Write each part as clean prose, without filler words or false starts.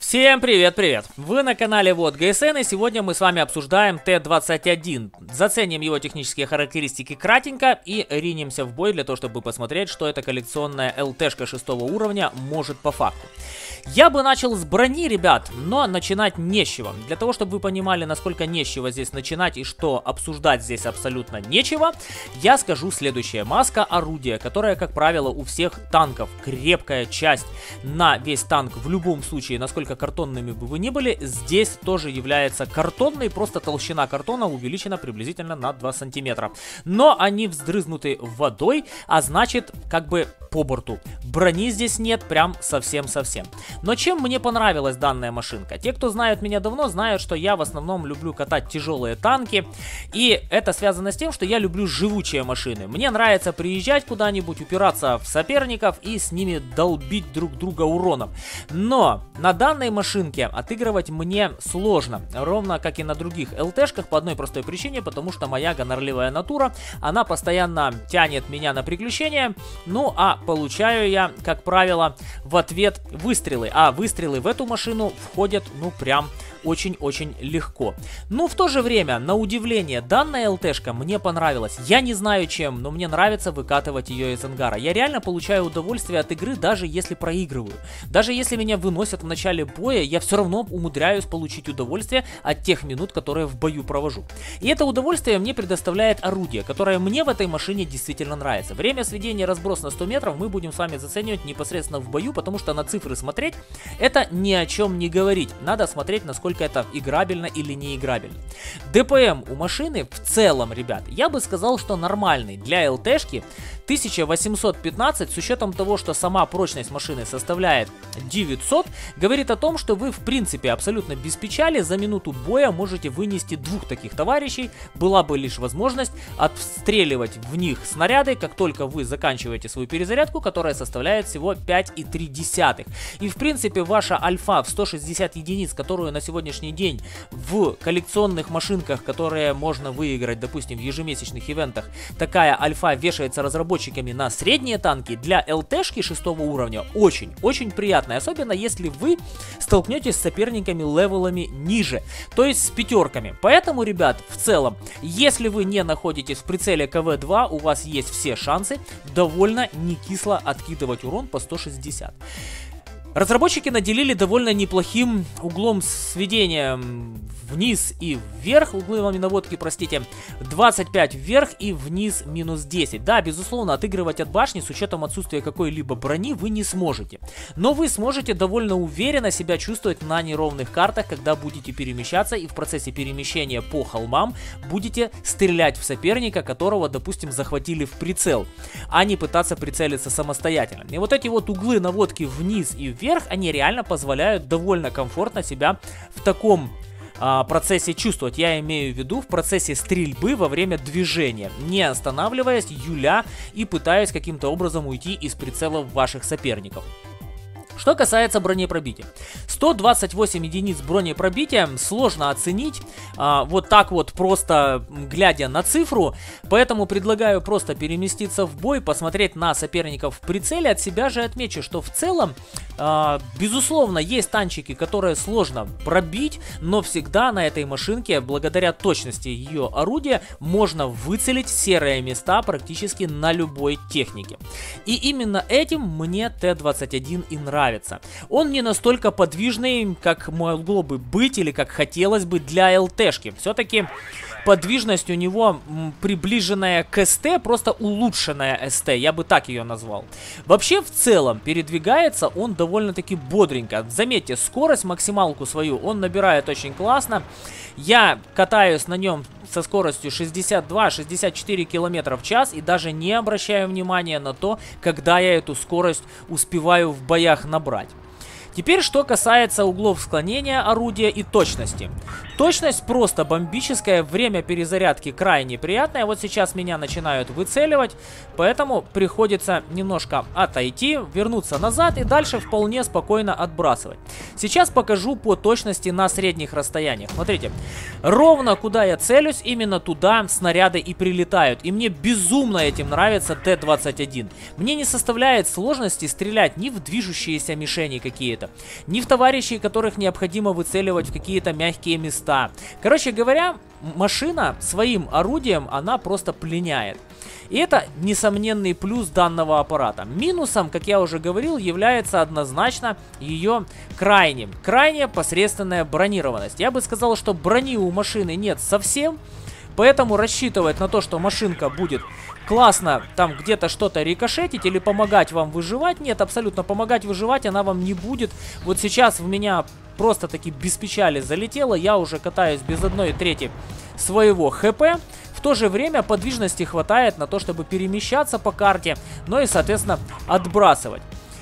Всем привет-привет! Вы на канале Вот ГСН, и сегодня мы с вами обсуждаем Т-21. Заценим его технические характеристики кратенько и ринемся в бой для того, чтобы посмотреть, что эта коллекционная ЛТшка 6 уровня может по факту. Я бы начал с брони, ребят, но начинать не с чего. Для того, чтобы вы понимали, насколько не с чего здесь начинать и что обсуждать здесь абсолютно нечего, я скажу следующее. Маска орудия, которая, как правило, у всех танков крепкая часть на весь танк в любом случае, насколько картонными бы вы ни были, здесь тоже является картонной, просто толщина картона увеличена приблизительно на 2 сантиметра. Но они вздрызнуты водой, а значит, как бы по борту. Брони здесь нет, прям совсем-совсем. Но чем мне понравилась данная машинка? Те, кто знают меня давно, знают, что я в основном люблю катать тяжелые танки. И это связано с тем, что я люблю живучие машины. Мне нравится приезжать куда-нибудь, упираться в соперников и с ними долбить друг друга уроном. Но на данной машинке отыгрывать мне сложно. Ровно как и на других ЛТшках, по одной простой причине, потому что моя гонорливая натура, она постоянно тянет меня на приключения. Ну а получаю я, как правило, в ответ выстрелы. А выстрелы в эту машину входят, ну, прям очень-очень легко. Но в то же время, на удивление, данная ЛТшка мне понравилась. Я не знаю чем, но мне нравится выкатывать ее из ангара. Я реально получаю удовольствие от игры, даже если проигрываю. Даже если меня выносят в начале боя, я все равно умудряюсь получить удовольствие от тех минут, которые в бою провожу. И это удовольствие мне предоставляет орудие, которое мне в этой машине действительно нравится. Время сведения разброс на 100 метров мы будем с вами заценивать непосредственно в бою, потому что на цифры смотреть это ни о чем не говорить. Надо смотреть, насколько это играбельно или не играбельно. ДПМ у машины в целом, ребят, я бы сказал, что нормальный для ЛТшки. 1815, с учетом того, что сама прочность машины составляет 900, говорит о том, что вы в принципе абсолютно без печали за минуту боя можете вынести двух таких товарищей. Была бы лишь возможность отстреливать в них снаряды, как только вы заканчиваете свою перезарядку, которая составляет всего 5,3. И в принципе ваша альфа в 160 единиц, которую на сегодняшний день в коллекционных машинках, которые можно выиграть, допустим, в ежемесячных ивентах, такая альфа вешается разработчиками на средние танки, для ЛТшки 6 уровня очень-очень приятная, особенно если вы столкнетесь с соперниками левелами ниже, то есть с пятерками. Поэтому, ребят, в целом, если вы не находитесь в прицеле КВ-2, у вас есть все шансы довольно не кисло откидывать урон по 160. Разработчики наделили довольно неплохим углом сведения вниз и вверх, углы наводки, простите, 25 вверх и вниз минус 10. Да, безусловно, отыгрывать от башни с учетом отсутствия какой-либо брони вы не сможете. Но вы сможете довольно уверенно себя чувствовать на неровных картах, когда будете перемещаться и в процессе перемещения по холмам будете стрелять в соперника, которого, допустим, захватили в прицел, а не пытаться прицелиться самостоятельно. И вот эти вот углы наводки вниз и вверх, они реально позволяют довольно комфортно себя в таком процессе чувствовать. Я имею в виду в процессе стрельбы во время движения, не останавливаясь, юля и пытаясь каким-то образом уйти из прицелов ваших соперников. Что касается бронепробития. 128 единиц бронепробития сложно оценить вот так вот просто глядя на цифру, поэтому предлагаю просто переместиться в бой, посмотреть на соперников в прицеле. От себя же отмечу, что в целом, безусловно, есть танчики, которые сложно пробить, но всегда на этой машинке, благодаря точности ее орудия, можно выцелить серые места практически на любой технике. И именно этим мне Т-21 и нравится. Он не настолько подвижный, как могло бы быть или как хотелось бы для ЛТшки. Все-таки подвижность у него приближенная к СТ, просто улучшенная СТ, я бы так ее назвал. Вообще, в целом, передвигается он довольно-таки бодренько. Заметьте, скорость, максималку свою он набирает очень классно. Я катаюсь на нем со скоростью 62-64 км в час и даже не обращаю внимания на то, когда я эту скорость успеваю в боях набрать. Теперь, что касается углов склонения орудия и точности. Точность просто бомбическая, время перезарядки крайне приятное. Вот сейчас меня начинают выцеливать, поэтому приходится немножко отойти, вернуться назад и дальше вполне спокойно отбрасывать. Сейчас покажу по точности на средних расстояниях. Смотрите, ровно куда я целюсь, именно туда снаряды и прилетают. И мне безумно этим нравится Т-21. Мне не составляет сложности стрелять ни в движущиеся мишени какие-то, каких-то, ни в товарищей, которых необходимо выцеливать в какие-то мягкие места. Короче говоря, машина своим орудием, она просто пленяет. И это несомненный плюс данного аппарата. Минусом, как я уже говорил, является однозначно ее крайне посредственная бронированность. Я бы сказал, что брони у машины нет совсем, поэтому рассчитывать на то, что машинка будет классно там где-то что-то рикошетить или помогать вам выживать, нет, абсолютно помогать выживать она вам не будет. Вот сейчас в меня просто-таки без печали залетело, я уже катаюсь без 1/3 своего ХП. В то же время подвижности хватает на то, чтобы перемещаться по карте, но и, соответственно, отбрасывать.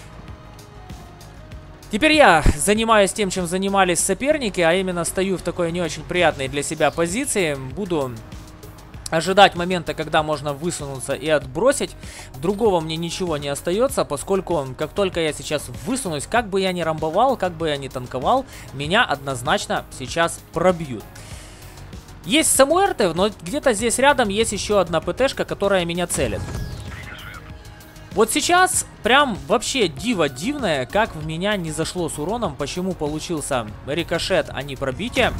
Теперь я занимаюсь тем, чем занимались соперники, а именно стою в такой не очень приятной для себя позиции. Буду ожидать момента, когда можно высунуться и отбросить. Другого мне ничего не остается, поскольку как только я сейчас высунусь, как бы я ни рамбовал, как бы я ни танковал, меня однозначно сейчас пробьют. Есть Самуэрты, но где-то здесь рядом есть еще одна ПТшка, которая меня целит. Вот сейчас прям вообще диво дивное, как в меня не зашло с уроном, почему получился рикошет, а не пробитие.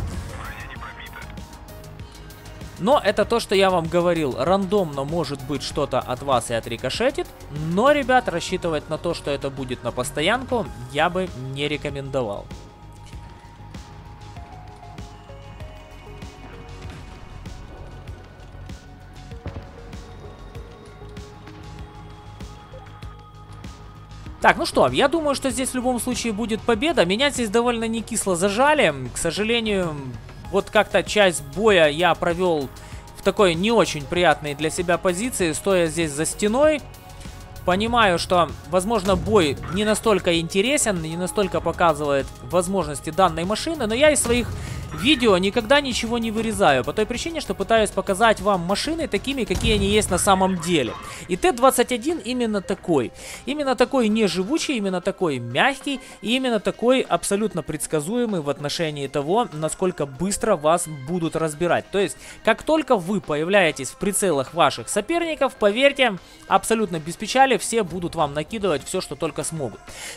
Но это то, что я вам говорил, рандомно может быть что-то от вас и отрикошетит, но, ребят, рассчитывать на то, что это будет на постоянку, я бы не рекомендовал. Так, ну что, я думаю, что здесь в любом случае будет победа. Меня здесь довольно не кисло зажали. К сожалению, вот как-то часть боя я провел в такой не очень приятной для себя позиции, стоя здесь за стеной. Понимаю, что, возможно, бой не настолько интересен, не настолько показывает возможности данной машины, но я из своих видео никогда ничего не вырезаю, по той причине, что пытаюсь показать вам машины такими, какие они есть на самом деле. И Т-21 именно такой. Именно такой неживучий, именно такой мягкий, и именно такой абсолютно предсказуемый в отношении того, насколько быстро вас будут разбирать. То есть, как только вы появляетесь в прицелах ваших соперников, поверьте, абсолютно без печали все будут вам накидывать все, что только смогут.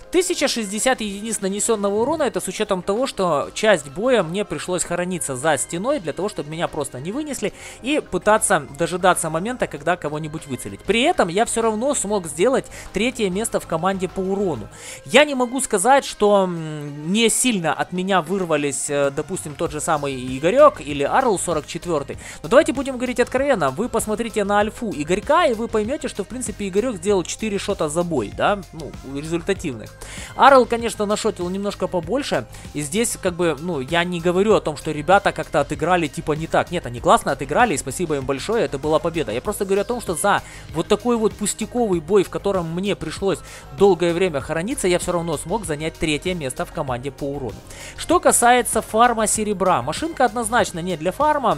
1060 единиц нанесенного урона, это с учетом того, что часть боя мне пришлось хорониться за стеной для того, чтобы меня просто не вынесли и пытаться дожидаться момента, когда кого-нибудь выцелить. При этом я все равно смог сделать 3-е место в команде по урону. Я не могу сказать, что не сильно от меня вырвались, допустим, тот же самый Игорек или Арл 44. Но давайте будем говорить откровенно. Вы посмотрите на альфу Игорька, и вы поймете, что в принципе Игорек сделал 4 шота за бой, да, ну, результативных. Арл, конечно, нашотил немножко побольше, и здесь как бы, ну, я не говорю о том, что ребята как-то отыграли типа не так. Нет, они классно отыграли, и спасибо им большое, это была победа. Я просто говорю о том, что за вот такой вот пустяковый бой, в котором мне пришлось долгое время хорониться, я все равно смог занять 3-е место в команде по урону. Что касается фарма серебра, машинка однозначно не для фарма.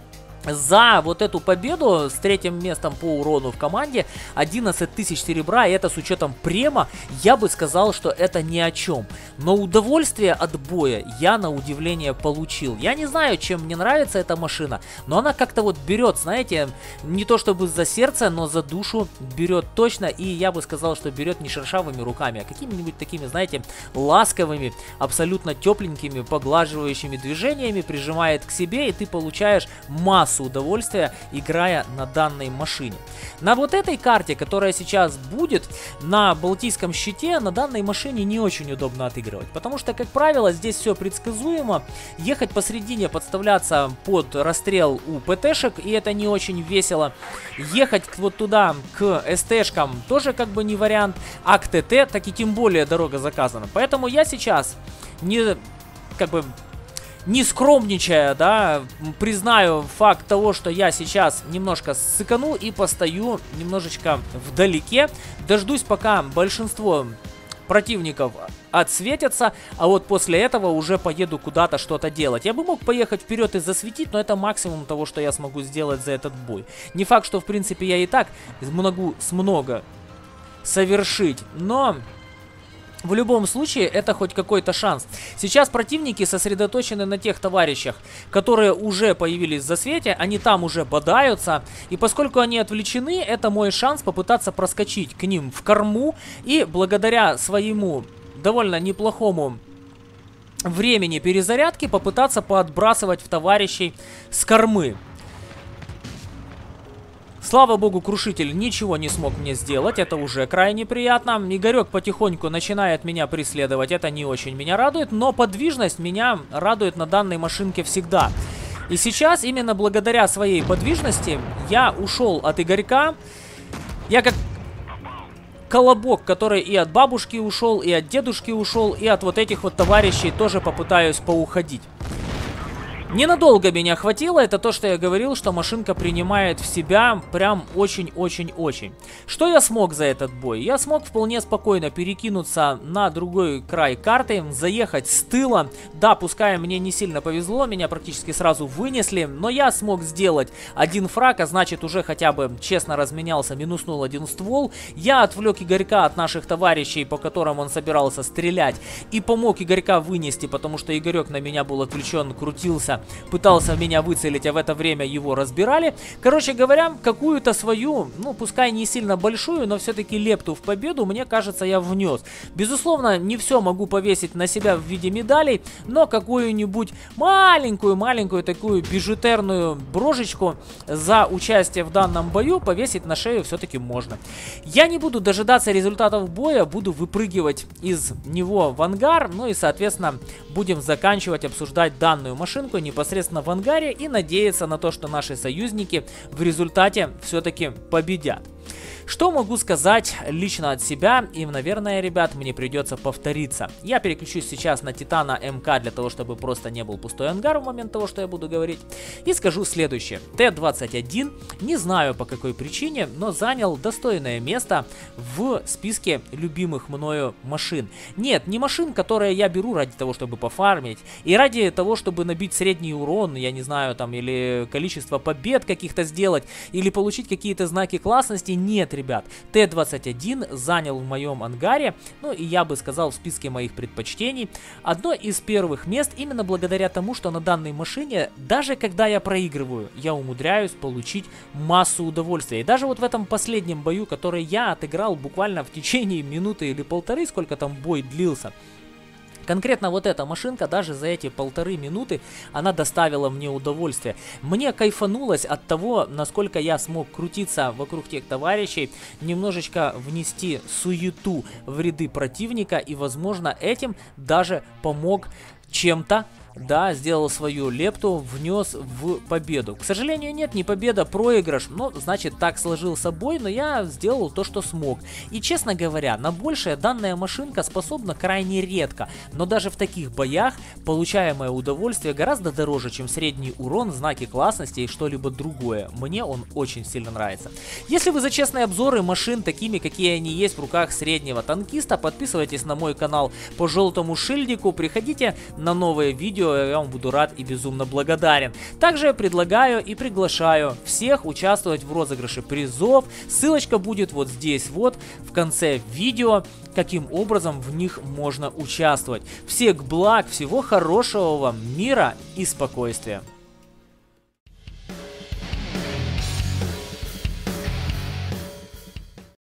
За вот эту победу с 3-м местом по урону в команде 11 тысяч серебра, и это с учетом према, я бы сказал, что это ни о чем. Но удовольствие от боя я на удивление получил. Я не знаю, чем мне нравится эта машина, но она как-то вот берет, знаете, не то чтобы за сердце, но за душу берет точно, и я бы сказал, что берет не шершавыми руками, а какими-нибудь такими, знаете, ласковыми, абсолютно тепленькими, поглаживающими движениями, прижимает к себе, и ты получаешь массу удовольствия, играя на данной машине. На вот этой карте, которая сейчас будет, на Балтийском щите, на данной машине не очень удобно отыгрывать, потому что, как правило, здесь все предсказуемо. Ехать посередине, подставляться под расстрел у ПТшек, и это не очень весело. Ехать вот туда, к СТшкам, тоже как бы не вариант, а к ТТ, так и тем более дорога заказана. Поэтому я сейчас не, как бы, не скромничая, да, признаю факт того, что я сейчас немножко ссыкану и постою немножечко вдалеке. Дождусь, пока большинство противников отсветятся, а вот после этого уже поеду куда-то что-то делать. Я бы мог поехать вперед и засветить, но это максимум того, что я смогу сделать за этот бой. Не факт, что в принципе я и так могу много совершить, но в любом случае, это хоть какой-то шанс. Сейчас противники сосредоточены на тех товарищах, которые уже появились в засвете, они там уже бодаются. И поскольку они отвлечены, это мой шанс попытаться проскочить к ним в корму и благодаря своему довольно неплохому времени перезарядки попытаться поотбрасывать в товарищей с кормы. Слава богу, крушитель ничего не смог мне сделать, это уже крайне приятно. Игорек потихоньку начинает меня преследовать, это не очень меня радует, но подвижность меня радует на данной машинке всегда. И сейчас именно благодаря своей подвижности я ушел от Игорька. Я как колобок, который и от бабушки ушел, и от дедушки ушел, и от вот этих вот товарищей тоже попытаюсь поуходить. Ненадолго меня хватило, это то, что я говорил, что машинка принимает в себя прям очень-очень-очень. Что я смог за этот бой? Я смог вполне спокойно перекинуться на другой край карты, заехать с тыла. Да, пускай мне не сильно повезло, меня практически сразу вынесли, но я смог сделать один фраг, а значит уже хотя бы честно разменялся, минуснул один ствол. Я отвлек Игорька от наших товарищей, по которым он собирался стрелять, и помог Игорька вынести, потому что Игорек на меня был отвлечен, крутился, пытался меня выцелить, а в это время его разбирали. Короче говоря, какую-то свою, ну пускай не сильно большую, но все-таки лепту в победу, мне кажется, я внес. Безусловно, не все могу повесить на себя в виде медалей, но какую-нибудь маленькую такую бижутерную брошечку за участие в данном бою повесить на шею все-таки можно. Я не буду дожидаться результатов боя, буду выпрыгивать из него в ангар, ну и соответственно будем заканчивать обсуждать данную машинку непосредственно в ангаре и надеяться на то, что наши союзники в результате все-таки победят. Что могу сказать лично от себя, и, наверное, ребят, мне придется повториться. Я переключусь сейчас на Титана МК для того, чтобы просто не был пустой ангар в момент того, что я буду говорить. И скажу следующее. Т-21, не знаю по какой причине, но занял достойное место в списке любимых мною машин. Нет, не машин, которые я беру ради того, чтобы пофармить, и ради того, чтобы набить средний урон, я не знаю, там, или количество побед каких-то сделать, или получить какие-то знаки классности. Нет, ребят, Т-21 занял в моем ангаре, ну и я бы сказал в списке моих предпочтений, одно из первых мест именно благодаря тому, что на данной машине, даже когда я проигрываю, я умудряюсь получить массу удовольствия. И даже вот в этом последнем бою, который я отыграл буквально в течение минуты или полторы, сколько там бой длился, конкретно вот эта машинка даже за эти полторы минуты она доставила мне удовольствие. Мне кайфанулось от того, насколько я смог крутиться вокруг тех товарищей, немножечко внести суету в ряды противника и, возможно, этим даже помог чем-то. Да, сделал свою лепту, внес в победу. К сожалению, нет, не победа, проигрыш. Ну, значит, так сложился бой, но я сделал то, что смог. И, честно говоря, на большее данная машинка способна крайне редко. Но даже в таких боях получаемое удовольствие гораздо дороже, чем средний урон, знаки классности и что-либо другое. Мне он очень сильно нравится. Если вы за честные обзоры машин, такими, какие они есть в руках среднего танкиста, подписывайтесь на мой канал по желтому шильдику, приходите на новые видео, я вам буду рад и безумно благодарен. Также предлагаю и приглашаю всех участвовать в розыгрыше призов. Ссылочка будет вот здесь вот в конце видео, каким образом в них можно участвовать. Всех благ, всего хорошего вам, мира и спокойствия.